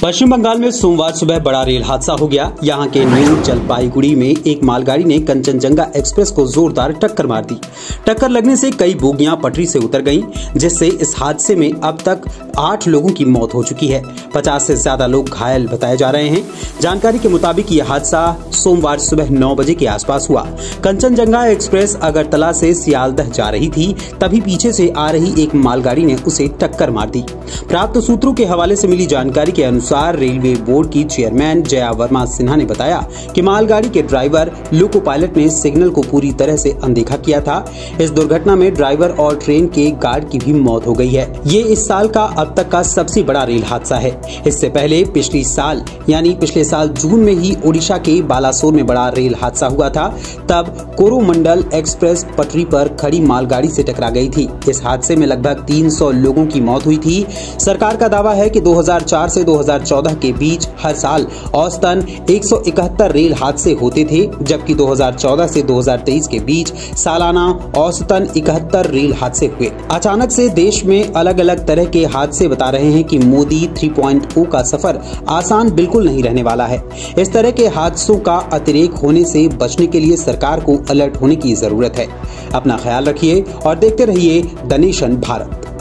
पश्चिम बंगाल में सोमवार सुबह बड़ा रेल हादसा हो गया। यहां के न्यू जलपाईगुड़ी में एक मालगाड़ी ने कंचनजंगा एक्सप्रेस को जोरदार टक्कर मार दी। टक्कर लगने से कई बोगियां पटरी से उतर गईं, जिससे इस हादसे में अब तक 8 लोगों की मौत हो चुकी है। 50 से ज्यादा लोग घायल बताए जा रहे हैं। जानकारी के मुताबिक यह हादसा सोमवार सुबह 9 बजे के आसपास हुआ। कंचनजंगा एक्सप्रेस अगरतला से सियालदह जा रही थी, तभी पीछे से आ रही एक मालगाड़ी ने उसे टक्कर मार दी। प्राप्त सूत्रों के हवाले से मिली जानकारी के अनुसार रेलवे बोर्ड की चेयरमैन जया वर्मा सिन्हा ने बताया कि मालगाड़ी के ड्राइवर लोको पायलट ने सिग्नल को पूरी तरह से अनदेखा किया था। इस दुर्घटना में ड्राइवर और ट्रेन के गार्ड की भी मौत हो गई है। ये इस साल का अब तक का सबसे बड़ा रेल हादसा है। इससे पहले पिछले साल जून में ही ओडिशा के बालासोर में बड़ा रेल हादसा हुआ था। तब कोरोमंडल एक्सप्रेस पटरी पर खड़ी मालगाड़ी से टकरा गई थी। इस हादसे में लगभग 300 लोगों की मौत हुई थी। सरकार का दावा है कि 2004 से 2014 के बीच हर साल औसतन 171 रेल हादसे होते थे, जबकि 2014 से 2023 के बीच सालाना औसतन 71 रेल हादसे हुए। अचानक से देश में अलग अलग तरह के हादसे बता रहे हैं कि मोदी 3.0 का सफर आसान बिल्कुल नहीं रहने वाला है। इस तरह के हादसों का अतिरेक होने से बचने के लिए सरकार को अलर्ट होने की जरूरत है। अपना ख्याल रखिए और देखते रहिए द नेशन भारत।